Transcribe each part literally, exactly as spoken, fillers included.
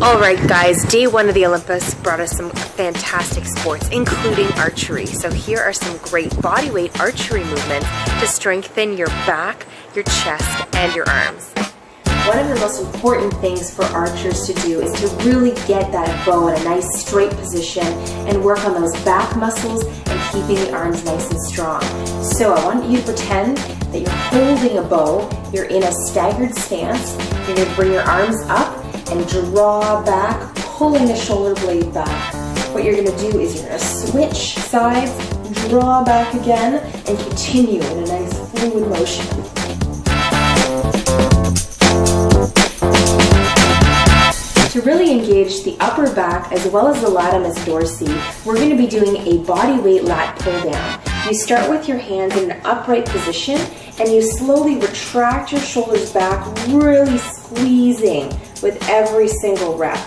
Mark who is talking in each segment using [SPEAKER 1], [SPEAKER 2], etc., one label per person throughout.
[SPEAKER 1] Alright guys, day one of the Olympus brought us some fantastic sports, including archery. So here are some great bodyweight archery movements to strengthen your back, your chest, and your arms. One of the most important things for archers to do is to really get that bow in a nice straight position and work on those back muscles and keeping the arms nice and strong. So I want you to pretend that you're holding a bow, you're in a staggered stance, you're going to bring your arms up and draw back, pulling the shoulder blade back. What you're going to do is you're going to switch sides, draw back again, and continue in a nice fluid motion. To really engage the upper back as well as the latimus dorsi, we're going to be doing a body weight lat pull down. You start with your hands in an upright position and you slowly retract your shoulders back, really squeezing with every single rep.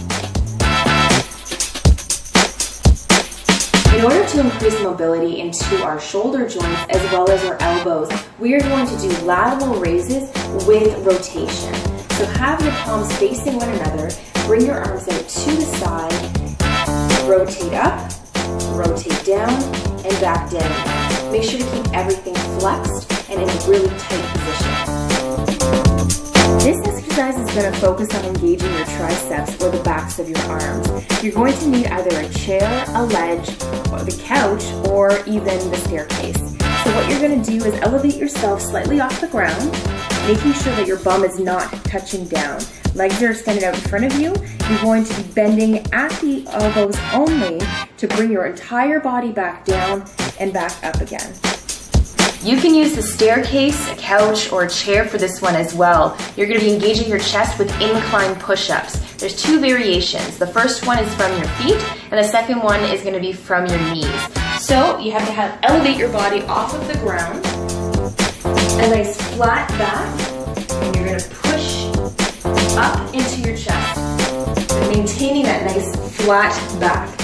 [SPEAKER 1] In order to increase mobility into our shoulder joints as well as our elbows, we are going to do lateral raises with rotation. So have your palms facing one another, bring your arms out to the side, rotate up, rotate down, and back down. Make sure to keep everything flexed and in a really tight position. This exercise is going to focus on engaging your triceps or the backs of your arms. You're going to need either a chair, a ledge, or the couch, or even the staircase. So what you're going to do is elevate yourself slightly off the ground, making sure that your bum is not touching down. Legs are extended out in front of you. You're going to be bending at the elbows only to bring your entire body back down and back up again. You can use the staircase, a couch, or a chair for this one as well. You're going to be engaging your chest with incline push-ups. There's two variations. The first one is from your feet, and the second one is going to be from your knees. So you have to have elevate your body off of the ground, a nice flat back, and you're going to push up into your chest, maintaining that nice flat back.